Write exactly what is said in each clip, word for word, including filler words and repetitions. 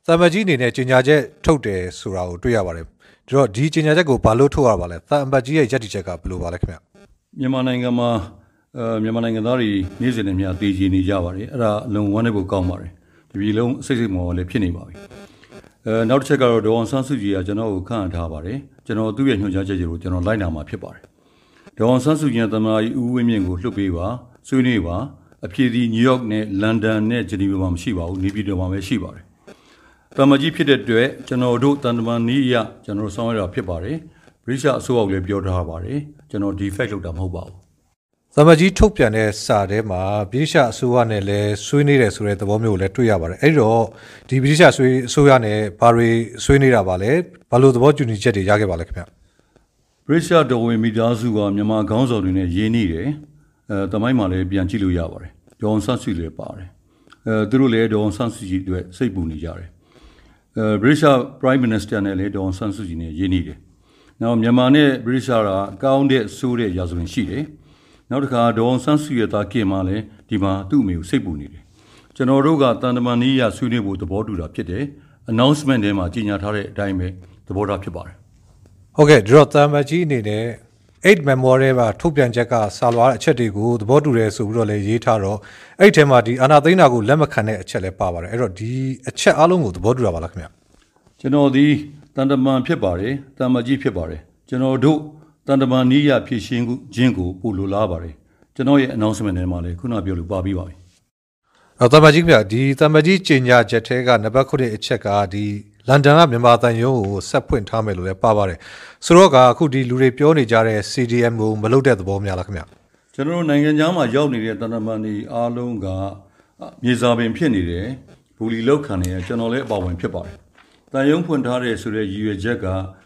သံမကြီးအနေနဲ့ကြေညာချက်ထုတ်တယ်ဆိုတာကိုတွေ့ရပါတယ်။ဒါတော့ဒီကြေညာချက်ကိုဘာလို့ထုတ်ရပါလဲ။သံအမတ်ကြီးရဲ့ရည်တည်ချက်ကဘယ်လိုပါလဲခင်ဗျ။မြန်မာနိုင်ငံမှာအဲမြန်မာနိုင်ငံသားတွေနေ့စဉ်နဲ့များတည်ကြည်နေကြပါတယ်။အဲ့ဒါအလုံးဝမ်းနဲ့ကိုကောင်းပါတယ်။ဒီပြည်လုံးစိတ်စိတ်မော်လည်းဖြစ်နေပါပြီ။အဲနောက်တစ်ချက်ကတော့ဒေါ်အောင်ဆန်းစုကြည်ကကျွန်တော်ကိုခန့်ထားပါတယ်။ကျွန်တော်သူ့ရဲ့ညွှန်ကြားချက်တွေကိုကျွန်တော်လိုက်နာမှာဖြစ်ပါတယ်။ဒေါ်အောင်ဆန်းစုကြည်ကသမ္မတကြီးဦးဝင်းမြင့်ကိုလှုပ်ပေးပါဆွေးနွေးပါအဖြစ်ဒီနယူးယောက်နဲ့လန်ဒန်နဲ့ဂျနီဗာမှာမရှိပါဘူးနေပြည်တော်မှာပဲရှိပါတယ်။တမကြီးဖြစ်တဲ့အတွက်ကျွန်တော်တို့တန်တမန်နီးရကျွန်တော်ဆောင်ရတာဖြစ်ပါတယ်။ဗြိတိရှအစိုးရကလည်းပြောထားပါတယ်။ကျွန်တော် defect လုပ်တာမဟုတ်ပါဘူး။တမကြီးထုတ်ပြန်တဲ့စာထဲမှာဗြိတိရှအစိုးရနဲ့လည်းဆွေးနွေးတယ်ဆိုတဲ့သဘောမျိုးကိုလည်းတွေ့ရပါတယ်။အဲ့တော့ဒီဗြိတိရှဆွေးအစိုးရနဲ့ဘာတွေဆွေးနွေးတာပါလဲ။ဘာလို့သဘောတူညီချက်တွေရခဲ့ပါလဲခင်ဗျ။ဗြိတိရှတော်ဝင်မိသားစုကမြန်မာခေါင်းဆောင်တွေနဲ့ရင်းနှီးတယ်။အဲတမိုင်းမှာလည်းပြန်ကြည့်လို့ရပါတယ်။ဒေါ်အောင်ဆန်းစုကြည်လည်းပါတယ်။အဲသူတို့လည်းဒေါ်အောင်ဆန်းစုကြည်အတွက်စိတ်ပူနေကြတယ်။အဲဗြိတိရှ Prime Minister နဲ့လည်းဒေါ်အောင်ဆန်းစုကြည်နဲ့ရင်းနှီးတယ်။နောက်မြန်မာနဲ့ဗြိတိရှကကောင်းတဲ့ဆိုးတဲ့ရာဇဝင်ရှိတယ်။နောက်တစ်ခါဒေါ်အောင်ဆန်းစုကြည်သားကင်မှာလည်းဒီမှာသူ့အမေကိုစိတ်ပူနေတယ်။ကျွန်တော်တို့ကတန်တမန်နီးရဆွေးနွေးဖို့သဘောတူတာဖြစ်တယ်။ announcement ထဲမှာကြေညာထားတဲ့အတိုင်းပဲသဘောထားဖြစ်ပါတယ်။ဟုတ်ကဲ့ဒီတော့တန်မကြီးအနေနဲ့ eight memorial မှာထုတ်ပြန်ချက်ကစာလွှာအချက်တွေကိုသဘောတူတယ်ဆိုပြီးတော့လည်းရေးထားတော့အဲ့ထဲမှာဒီအာဏာသိမ်းတာကိုလက်မခံတဲ့အချက်လည်းပါပါတယ်အဲ့တော့ဒီအချက်အလုံးကိုသဘောတူတာပါလားခင်ဗျကျွန်တော်ဒီတန်တမန်ဖြစ်ပါတယ်တန်မကြီးဖြစ်ပါတယ်ကျွန်တော်တို့တန်တမန်နီးရဖြစ်ရှင်းခြင်းကိုပို့လိုလားပါတယ်ကျွန်တော်ရဲ့ announcement ထဲမှာလည်းခုနပြောလို့ပါပြီးပါပြီအဲ့တန်မကြီးခင်ဗျဒီတန်မကြီးကြေညာချက်ထဲကနံပါတ်ခုအချက်ကဒီလန်ဒန်ကမြန်မာတန်ယုံကိုဆက်ဖွင့်ထားမယ်လို့လည်းပါပါတယ်ဆိုတော့ကအခုဒီလူတွေပြောနေကြတဲ့ C D M ကိုမလုပ်တဲ့သဘောများလားခင်ဗျကျွန်တော်တို့နိုင်ငံခြားမှာရောက်နေတဲ့တန်တမန်တွေအားလုံးကမြေစာပင်ဖြစ်နေတယ်ဘူလီလောက်ခံနေရကျွန်တော်လည်းအပါဝင်ဖြစ်ပါတယ်တန်ယုံဖွင့်ထားတဲ့ဆိုတဲ့ရည်ရွယ်ချက်က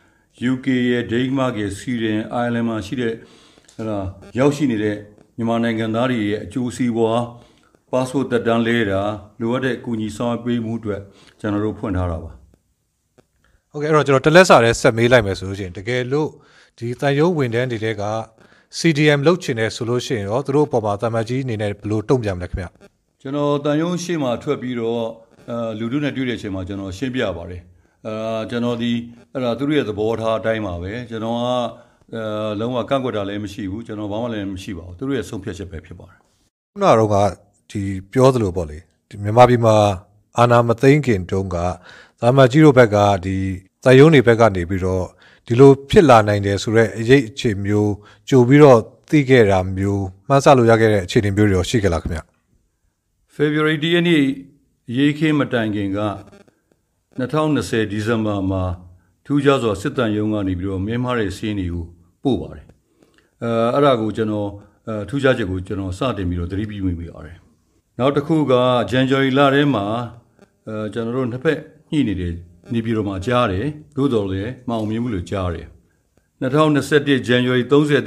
U K ရဲ့ Denmark ရဲ့ Sweden Ireland မှာရှိတဲ့ဟလာရောက်ရှိနေတဲ့မြန်မာနိုင်ငံသားတွေရဲ့အကျိုးစီးပွား passport တက်တန်းလဲတာလိုအပ်တဲ့အကူအညီဆောင်ရွက်ပေးမှုအတွက်ကျွန်တော်တို့ဖွင့်ထားတာပါဟုတ်ကဲ့အဲ့တော့ကျွန်တော်တလက်စာရဲဆက်မေးလိုက်မယ်ဆိုလို့ရှိရင်တကယ်လို့ဒီတန်ယုံဝန်တန်းတွေက C D M လုတ်ချင်တယ်ဆိုလို့ရှိရင်ရောသူတို့အပေါ်မှာတမန်ကြီးအနေနဲ့ဘယ်လိုတုံ့ပြန်မလဲခင်ဗျကျွန်တော်တန်ယုံရှေ့မှာထွက်ပြီးတော့အဲလူတို့နဲ့တွေ့တဲ့အချိန်မှာကျွန်တော်ရှင်းပြပါတယ်အဲကျွန်တော်ဒီအဲ့ဒါသူတို့ရဲ့သဘောထားအတိုင်းပါပဲကျွန်တော်ကအဲလုံးဝကန့်ကွက်တာလည်းမရှိဘူးကျွန်တော်ဘာမှလည်းမရှိပါဘူးသူတို့ရဲ့ဆုံးဖြတ်ချက်ပဲဖြစ်ပါတယ်ခုနကတော့ကဒီပြောသလိုပေါ့လေဒီမြန်မာပြည်မှာအာဏာမသိမ်းခင်တုန်းကသာမကြီးတို့ဘက်ကဒီတန်ယုံတွေဘက်ကနေပြီးတော့ဒီလိုဖြစ်လာနိုင်တယ်ဆိုတော့အရေးအခြေမျိုးကြိုပြီးတော့သိခဲ့တာမျိုးမှန်းဆလို့ရခဲ့တဲ့အခြေအနေမျိုးတွေရောရှိခဲ့လားခင်ဗျ February ရက်နေ့ရေးခင်းမတိုင်ခင်ကtwenty twentyဒီဇင်ဘာမှာထူးခြားစွာစစ်တမ်းရုံးကနေပြီးတော့မင်းမားတဲ့စီးရင်တွေကိုပို့ပါတယ်အဲအဲ့ဒါကိုကျွန်တော်အဲထူးခြားချက်ကိုကျွန်တော်စတင်ပြီးတော့သတိပြုမိမိပါတယ်နောက်တစ်ခုက January လထဲမှာအဲကျွန်တော်တို့နှစ်ဖက်ညှိနေတယ်နေပြည်တော်မှာကြားတယ်သို့တော်လည်းမအောင်မြင်ဘူးလို့ကြားတယ်twenty twenty-one ဇန်နဝါရီ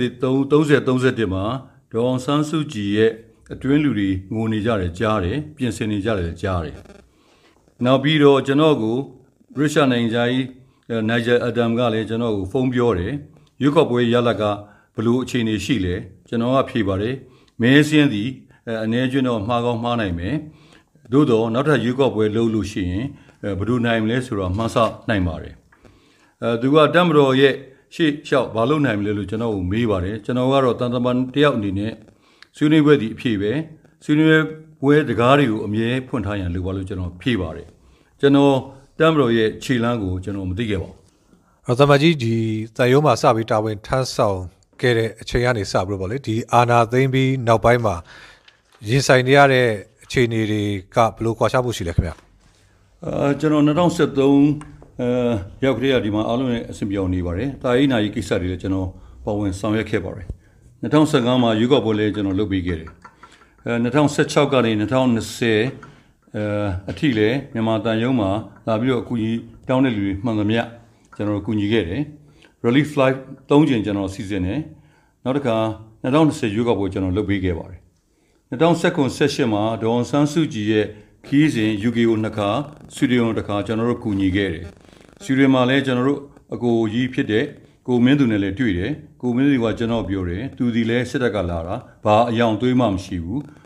thirty 31မှာဒေါ်အောင်ဆန်းစုကြည်ရဲ့အတွင်းလူတွေငိုနေကြတယ်ကြားတယ်ပြင်ဆင်နေကြတယ်ကြားတယ်နောက်ပြီးတော့ကျွန်တော်ကိုရုရှားနိုင်ငံသားကြီးနိုင်ဂျာအဒမ်ကလည်းကျွန်တော်ကိုဖုန်းပြောတယ်ရွေးကောက်ပွဲရလဒ်ကဘလို့အခြေအနေရှိလဲကျွန်တော်ကဖြေပါတယ်မဲစင်းသည်အနေကျွန်းတော့မှားကောင်းမှားနိုင်မယ်သို့တော့နောက်ထပ်ရွေးကောက်ပွဲလုပ်လို့ရှိရင်ဘယ်လိုနိုင်မလဲဆိုတော့မှန်းဆနိုင်ပါတယ်အဲသူကတမ္ပတော်ရဲ့ရှေ့လျှောက်ဘာလုပ်နိုင်မလဲလို့ကျွန်တော်ကိုမေးပါတယ်ကျွန်တော်ကတော့တန်တမန်တယောက်အနေနဲ့ဆွေးနွေးပွဲဒီအဖြစ်ပဲဆွေးနွေးပွဲတကားတွေကိုအမြဲဖွင့်ထားရန်လိုပါလို့ကျွန်တော်ဖြေပါတယ်ကျွန်တော်တမ္ပတော်ရဲ့ခြေလမ်းကိုကျွန်တော်မသိခဲ့ပါဘူးအော်တမကြီးဒီတန်ရုံးမှာစပြီးတာဝန်ထမ်းဆောင်ခဲ့တဲ့အချိန်ကနေစပြီးတော့ဗောလေဒီအာနာသိမ့်ပြီးနောက်ပိုင်းမှာရင်ဆိုင်နေရတဲ့အခြေအနေတွေကဘယ်လိုကွာခြားမှုရှိလဲခင်ဗျအာကျွန်တော်twenty seventeenအဲရောက်ကြရဒီမှာအားလုံးနဲ့အဆင်ပြေနေပါတယ်။တာရေးနာရေးကိစ္စတွေလည်းကျွန်တော်ပါဝင်ဆောင်ရွက်ခဲ့ပါတယ်။twenty fifteenမှာရွေးကောက်ပွဲလည်းကျွန်တော်လုပ်ပေးခဲ့တယ်။အဲtwenty sixteenကနေtwenty twentyအဲအထိလည်းမြန်မာတန်ယုံမှာလာပြီးတော့အကူအညီတောင်းတဲ့လူတွေမှန်သမျှကျွန်တော်ကူညီခဲ့တယ်။ Relief Flight threeကြိမ်ကျွန်တော်စီစဉ်တယ်။နောက်တစ်ခါtwenty twentyရွေးကောက်ပွဲကျွန်တော်လုပ်ပေးခဲ့ပါတယ်။twenty seventeenမှာဒေါ်အောင်ဆန်းစုကြည်ရဲ့ခီးစဉ် U K ကိုနှစ်ခါဆွီဒင်ကိုတစ်ခါကျွန်တော်တို့ကူညီခဲ့တယ်ဆွီဒင်မှာလည်းကျွန်တော်တို့အကိုကြီးဖြစ်တဲ့ကိုမင်းသူနဲ့လည်းတွေ့တယ်ကိုမင်းသူကကျွန်တော်ပြောတယ်သူဒီလည်းစစ်တပ်ကလာတာဘာအယောင်သွေးမှမရှိဘူး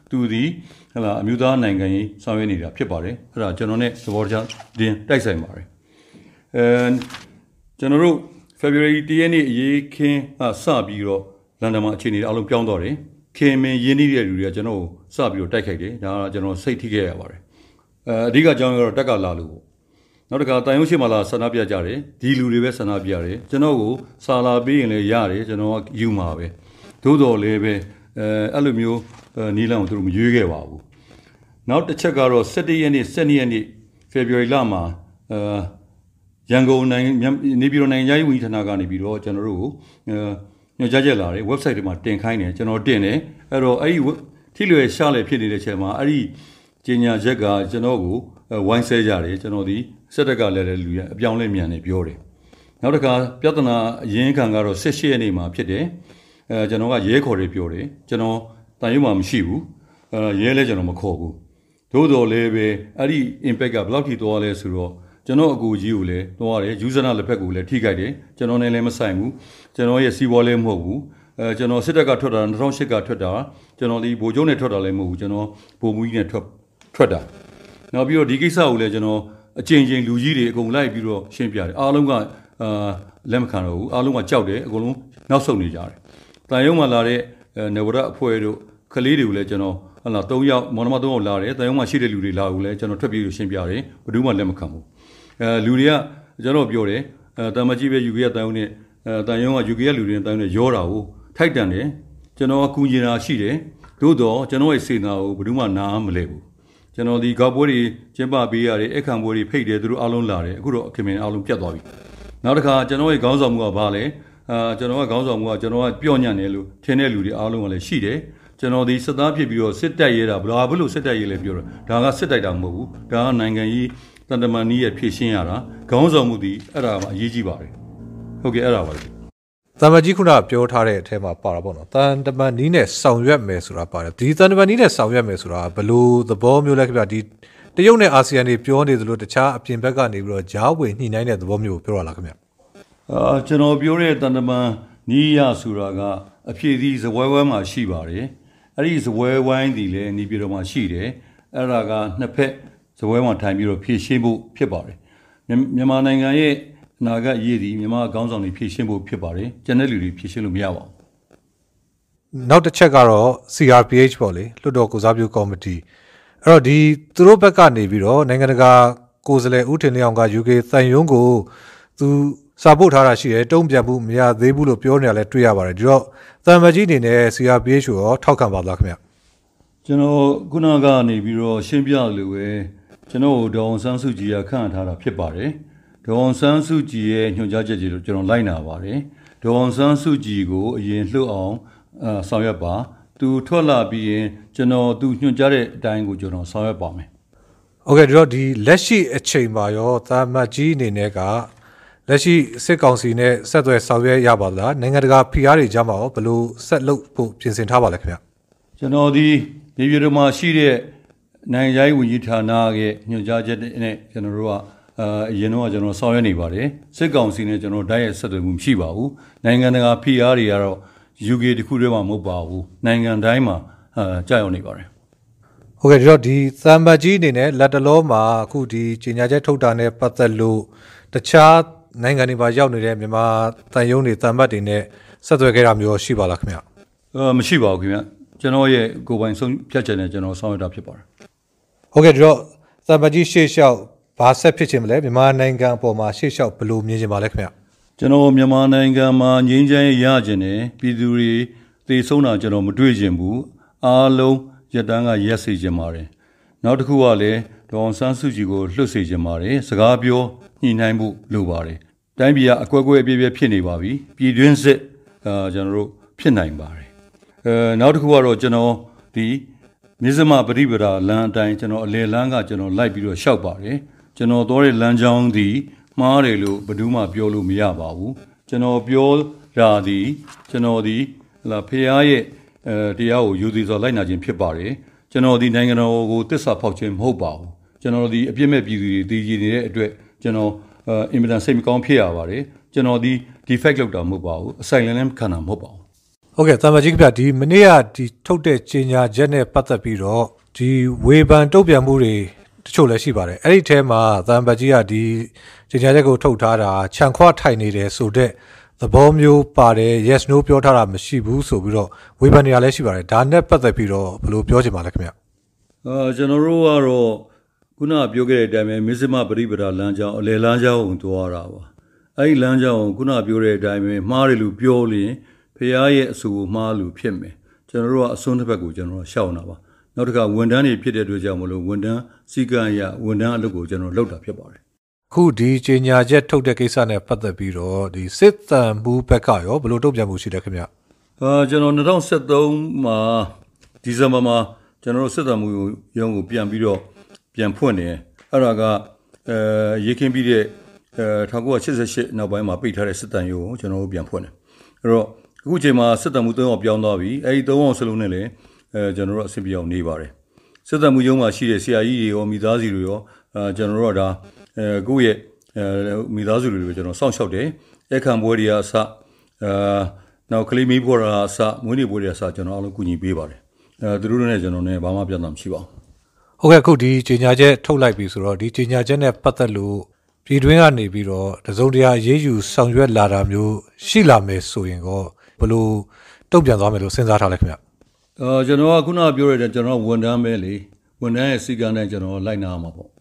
သူသည်ဟလာအမျိုးသားနိုင်ငံရေးဆောင်ရွက်နေတာဖြစ်ပါတယ်အဲ့ဒါကျွန်တော်နဲ့သဘောတရားတင်တိုက်ဆိုင်ပါတယ်အဲကျွန်တော်တို့ February တရက်နေ့အရေးခင်းအစပြီးတော့လန်ဒန်မှာအခြေအနေအလုံးပြောင်းသွားတယ်ခင်မင်ရင်းနှီးတဲ့လူတွေကကျွန်တော်ကိုစပြီးတော့တိုက်ခိုက်တယ်ဒါကကျွန်တော်စိတ်ထိခဲ့ရပါတယ်အဲအဓိကကြောင်းကတော့တက်ကလာလို့ပေါ့နောက်တစ်ခါတိုင်ရုံးရှိမှလာဆန္ဒပြကြတယ်ဒီလူတွေပဲဆန္ဒပြတယ်ကျွန်တော်ကိုစာလာပေးရင်လည်းရတယ်ကျွန်တော်ကယူမှာပဲသို့တော်လည်းပဲအဲအဲ့လိုမျိုးနီးလန်းကိုသူတို့မရွေးခဲ့ပါဘူးနောက်တစ်ချက်ကတော့၁၁ရက်နေ့၁၂ရက်နေ့ February လမှာအဲရန်ကုန်နိုင်ငံနေပြည်တော်နိုင်ငံရေးဝန်ကြီးဌာနကနေပြီးတော့ကျွန်တော်တို့ကိုညွှန်ကြားချက်လာတယ် website တွေမှာတင်ခိုင်းတယ်ကျွန်တော်တင်တယ်အဲ့တော့အဲ့ဒီထိလွယ်ရှားလေဖြစ်နေတဲ့ချိန်မှာအဲ့ဒီကြေညာချက်ကကျွန်တော်ကိုဝိုင်းဆဲကြတယ်ကျွန်တော်ဒီစက်တက်ကလည်းလူရအပြောင်းလဲမြန်နေပြောတယ်နောက်တစ်ခါပြဿနာအရင်းခံကတော့၁၈ရက်နေ့မှာဖြစ်တယ်အဲကျွန်တော်ကရဲခေါ်တယ်ပြောတယ်ကျွန်တော်တန်ရုံမှာမရှိဘူးအဲရဲလဲကျွန်တော်မခေါ်ဘူးသို့တော်လည်းပဲအဲ့ဒီ impact ကဘယ်လောက်ထိသွားလဲဆိုတော့ကျွန်တော်အကူကြီးကိုလည်းသွားတယ်ယူဇနာလက်ဖက်ကိုလည်းထိခိုက်တယ်ကျွန်တော်နဲ့လည်းမဆိုင်ဘူးကျွန်တော်ရဲ့စီးပွားလည်းမဟုတ်ဘူးအဲကျွန်တော်စစ်တပ်ကထွက်တာ၂၀၀၈ကထွက်တာကျွန်တော်ဒီဗိုလ်ချုပ်နဲ့ထွက်တာလည်းမဟုတ်ဘူးကျွန်တော်ဗိုလ်မှူးကြီးနဲ့ထွက်ထွက်တာနောက်ပြီးတော့ဒီကိစ္စကိုလည်းကျွန်တော်အကျဉ်းချင်းလူကြီးတွေအကုန်လိုက်ပြီးတော့ရှင်းပြတယ်အားလုံးကအာလက်မခံတော့ဘူးအားလုံးကကြောက်တယ်အကုန်လုံးနောက်ဆုတ်နေကြတယ်တန်ရုံမှာလာတဲ့နေဝရအဖွဲ့တို့ကလေးတွေကိုလည်းကျွန်တော်ဟလာ၃ယောက်မောင်နှမ၃ယောက်လာတယ်တန်ရုံမှာရှိတဲ့လူတွေလာကိုလည်းကျွန်တော်ထွက်ပြေးလို့ရှင်းပြတယ်ဘယ်သူမှလက်မခံဘူးအဲလူတွေကကျွန်တော်ပြောတယ်အဲတမကြီးပဲယူကေရတန်ရုံနဲ့အဲတန်ရုံကယူကေရလူတွေနဲ့တန်ရုံနဲ့ရောတာကိုထိုက်တန်တယ်ကျွန်တော်ကူညီတာရှိတယ်သို့တော့ကျွန်တော်ရဲ့စေနာကိုဘယ်သူမှနားမလဲဘူးကျွန်တော်ဒီကောက်ပွဲတွေကျင်းပပေးရတယ်အခမ်းပွဲတွေဖိတ်တယ်သူတို့အားလုံးလာတယ်အခုတော့ခင်မင်အားလုံးပြတ်သွားပြီနောက်တစ်ခါကျွန်တော်ရဲ့ခေါင်းဆောင်မှုကဘာလဲအာကျွန်တော်ကခေါင်းဆောင်မှုကကျွန်တော်ကပြော့ညံ့တယ်လို့ထင်တဲ့လူတွေအားလုံးကလည်းရှိတယ်ကျွန်တော်ဒီစစ်သားဖြစ်ပြီးတော့စစ်တပ်ရဲတာဘယ်လိုစစ်တပ်ရဲလဲပြောတော့ဒါကစစ်တိုက်တာမဟုတ်ဘူးဒါကနိုင်ငံရေးတန်တမာနီးရဲ့ဖြည့်ရှင်းရတာခေါင်းဆောင်မှုဒီအဲ့ဒါမှအရေးကြီးပါတယ်ဟုတ်ကဲ့အဲ့ဒါပါလေတမကြီးခုနပြောထားတဲ့အထဲမှာပါတာပေါ့နော်တန်တမနီးနဲ့ဆောင်ရွက်မယ်ဆိုတာပါတယ်ဒီတန်တမနီးနဲ့ဆောင်ရွက်မယ်ဆိုတာဘယ်လိုသဘောမျိုးလဲခင်ဗျဒီတရုတ်နဲ့အာဆီယံတွေပြောနေသလိုတခြားအပြင်ဘက်ကနေပြီးတော့ဂျားဝင်ညှိနှိုင်းတဲ့သဘောမျိုးကိုပြောရလားခင်ဗျအာကျွန်တော်ပြောတဲ့တန်တမနီးရဆိုတာကအဖြည့်သီးဇပွဲဝဲမှာရှိပါတယ်အဲ့ဒီဇပွဲဝိုင်းဒီလည်းနေပြည်တော်မှာရှိတယ်အဲ့ဒါကနှစ်ဖက်ဇပွဲမှာထိုင်ပြီးတော့ဖြည့်ရှင်းဖို့ဖြစ်ပါတယ်မြန်မာနိုင်ငံရဲ့အနာဂတ်ရည်ဒီမြန်မာအကောင်းဆောင်တွေဖြည့်ရှင်းဖို့ဖြစ်ပါတယ်ကျန်တဲ့လူတွေဖြည့်ရှင်းလို့မရပါဘူးနောက်တစ်ချက်ကတော့ C R P H ပေါ့လေလွှတ်တော်ကိုစားပြုကော်မတီအဲ့တော့ဒီသူတို့ဘက်ကနေပြီးတော့နိုင်ငံတကာကိုယ်စားလှယ်ဦးထင်လင်းအောင်က U K သံရုံးကိုသူစာပို့ထားတာရှိတယ်တုံ့ပြန်မှုမရသေးဘူးလို့ပြောနေရလဲတွေ့ရပါတယ်ဒီတော့သံမကြီးအနေနဲ့ C R P H ကိုရောထောက်ခံပါလားခင်ဗျကျွန်တော်ခုနကနေပြီးတော့ရှင်းပြလို့ပဲကျွန်တော်ဒေါအောင်ဆန်းစုကြည်ကခန့်ထားတာဖြစ်ပါတယ်ဒေါအောင်ဆန်းစုကြည်ရဲ့ညွှန်ကြားချက်ကြီးကိုကျွန်တော်လိုက်နာပါတယ်ဒေါအောင်ဆန်းစုကြည်ကိုအရင်လှုပ်အောင်အဆောင်ရွက်ပါသူထွက်လာပြီးရင်ကျွန်တော်သူညွှန်ကြားတဲ့အတိုင်းကိုကျွန်တော်ဆောင်ရွက်ပါမယ်ဟုတ်ကဲ့ဒီတော့ဒီလက်ရှိအချိန်မှာရောသာမတ်ကြီးအနေနဲ့ကလက်ရှိစစ်ကောင်စီနဲ့ဆက်သွယ်ဆောင်ရွက်ရပါလားနိုင်ငံတကာဖိအားတွေကြားမှာရောဘယ်လိုဆက်လုပ်ဖို့ပြင်ဆင်ထားပါလဲခင်ဗျကျွန်တော်ဒီနေပြည်တော်မှာရှိတဲ့နိုင်ငံရေးဝန်ကြီးဌာနရဲ့ညွှန်ကြားချက်နဲ့ကျွန်တော်တို့ကအရင်တော့ကျွန်တော်ဆောင်ရွက်နေပါတယ်စစ်ကောင်စီနဲ့ကျွန်တော်တိုက်ရိုက်ဆက်သွယ်မှုမရှိပါဘူးနိုင်ငံတကာဖိအားတွေကတော့ U K တခုတည်းမှာမဟုတ်ပါဘူးနိုင်ငံတိုင်းမှာအာကြာရောက်နေပါတယ်ဟုတ်ကဲ့ဒီတော့ဒီသံမတ်ကြီးအနေနဲ့လက်တလောမှာအခုဒီကြေညာချက်ထုတ်တာနဲ့ပတ်သက်လို့တခြားနိုင်ငံတွေမှာရောက်နေတဲ့မြန်မာတန်ယုံတွေတန်မတ်တွေနဲ့ဆက်သွယ်ခဲ့တာမျိုးရှိပါလားခင်ဗျအာမရှိပါဘူးခင်ဗျကျွန်တော်ရဲ့ကိုယ်ပိုင်ဆုံးဖြတ်ချက်နဲ့ကျွန်တော်ဆောင်ရွက်တာဖြစ်ပါတယ်ဟုတ်ကဲ့ဒီတော့သံမတ်ကြီးရှေ့လျှောက်ဘာဆက်ဖြစ်ချင်မလဲမြန်မာနိုင်ငံအပေါ်မှာရှေ့လျှောက်ဘယ်လိုမြင်ချင်ပါလဲခင်ဗျကျွန်တော်မြန်မာနိုင်ငံမှာငြိမ်းချမ်းရေးရချင်တယ်ပြည်သူတွေသေဆုံးတာကျွန်တော်မတွေ့ချင်ဘူးအားလုံးရတန်းကရက်စေချင်ပါတယ်နောက်တစ်ခုကလည်းဒေါအောင်ဆန်းစုကြည်ကိုလွှတ်စေချင်ပါတယ်စကားပြောညှိနှိုင်းဖို့လိုပါတယ်တိုင်းပြည်ကအကွက်ကွဲအပြည့်ပြည့်ဖြစ်နေပါပြီပြည်တွင်းစစ်အာကျွန်တော်တို့ဖြစ်နိုင်ပါတယ်အဲနောက်တစ်ခုကတော့ကျွန်တော်ဒီမြစ်စမပရိပဒါလမ်းအတိုင်းကျွန်တော်အလေလမ်းကကျွန်တော်လိုက်ပြီးတော့ရှောက်ပါတယ်ကျွန်တော်တော်တဲ့လမ်းကြောင်းဒီမှားတယ်လို့ဘယ်သူမှပြောလို့မရပါဘူးကျွန်တော်ပြောတာဒီကျွန်တော်ဒီဟလာဖះရဲ့အဲတရားကိုယူသည်စွာလိုက်နာခြင်းဖြစ်ပါတယ်ကျွန်တော်ဒီနိုင်ငံတော်ကိုတစ္ဆာဖောက်ခြင်းမဟုတ်ပါဘူးကျွန်တော်ဒီအပြစ်မဲ့ပြည်သူတွေတည်ကြည်နေတဲ့အတွက်ကျွန်တော်အင်မတန်စိတ်မကောင်းဖြစ်ရပါတယ်ကျွန်တော်ဒီ defect လောက်တာမဟုတ်ပါဘူးအဆိုင်လည်းလည်းခံတာမဟုတ်ပါဘူးဟုတ်ကဲ့တမကြီးကပြဒီမနေ့ကဒီထုတ်တဲ့ကြေညာချက်နဲ့ပတ်သက်ပြီးတော့ဒီဝေဖန်တုံ့ပြန်မှုတွေတချို့လည်းရှိပါတယ်အဲ့ဒီထဲမှာတမကြီးကဒီကြေညာချက်ကိုထုတ်ထားတာခြံခွာထိုင်နေတယ်ဆိုတဲ့သဘောမျိုးပါတယ် yes no ပြောထားတာမရှိဘူးဆိုပြီးတော့ဝေဖန်နေရလည်းရှိပါတယ်ဒါနဲ့ပတ်သက်ပြီးတော့ဘယ်လိုပြောချင်ပါလဲခင်ဗျအာကျွန်တော်တို့ကတော့ခုနပြောခဲ့တဲ့အတိုင်းပဲမစ္စမပရိပဒါလမ်းကြောင်းအလယ်လမ်းကြောင်းကိုသွားတာပါအဲ့ဒီလမ်းကြောင်းကိုခုနပြောတဲ့အတိုင်းပဲမှားတယ်လို့ပြောရင်ဖះရဲ့အဆိုကိုမှားလို့ဖြစ်မယ်ကျွန်တော်တို့ကအစွန်းတစ်ဘက်ကိုကျွန်တော်တို့ရှောက်နေတာပါနောက်တစ်ခါဝန်ထမ်းတွေဖြစ်တဲ့အတွက်ကြောင့်မလို့ဝန်ထမ်းစီကံရဝန်ထမ်းအလုပ်ကိုကျွန်တော်လုပ်တာဖြစ်ပါတယ်ခုဒီကြေညာချက်ထုတ်တဲ့ကိစ္စနဲ့ပတ်သက်ပြီးတော့ဒီစစ်တမ်းမှုဘက်ကရောဘယ်လိုတုံ့ပြန်မှုရှိတယ်ခင်ဗျအာကျွန်တော်၂၀၁၃မှာဒီဇင်ဘာမှာကျွန်တော်တို့စစ်တမ်းမှုရုံးကိုပြန်ပြီးတော့ပြန်ဖွင့်တယ်အဲ့ဒါကအဲရေခင်းပြီးတဲ့အဲ၁၉၈၈နောက်ပိုင်းမှာပိတ်ထားတဲ့စစ်တမ်းရုံးကိုကျွန်တော်တို့ပြန်ဖွင့်တယ်အဲ့တော့အခုချိန်မှာစစ်တမ်းမှု၃အောင်ပြောင်းသွားပြီအဲ့ဒီ၃အောင်စလုံးနဲ့လည်းအဲကျွန်တော်တို့အဆင်ပြေအောင်နေပါတယ်စစ်တမ်းမှုရုံးမှာရှိတဲ့ဆရာကြီးတွေရောမိသားစုတွေရောအဲကျွန်တော်တို့ကဒါအဲကိုယ့်ရဲ့အဲမိသားစုတွေကိုကျွန်တော်စောင့်ရှောက်တယ်အခမ်းပွဲတွေအစအာနောက်ကလေးမီးပေါ်တာအစမွေးနေ့ပွဲတွေအစကျွန်တော်အားလုံးကူညီပေးပါတယ်အဲသူတို့နဲ့ကျွန်တော်နဲ့ဘာမှပြဿနာမရှိပါဘူးဟုတ်ကဲ့အခုဒီကြေညာချက်ထုတ်လိုက်ပြီဆိုတော့ဒီကြေညာချက်နဲ့ပတ်သက်လို့ပြည်တွင်းကနေပြီးတော့တစုံတရာရေးယူဆောင်ရွက်လာတာမျိုးရှိလာမယ်ဆိုရင်ကောဘယ်လိုတုံ့ပြန်သွားမယ်လို့စဉ်းစားထားလဲခင်ဗျအာကျွန်တော်ကခုနပြောရတဲ့ကျွန်တော်ဝန်ထမ်းပဲလေဝန်ထမ်းရဲ့စီကံနဲ့ကျွန်တော်လိုက်နာမှာပေါ့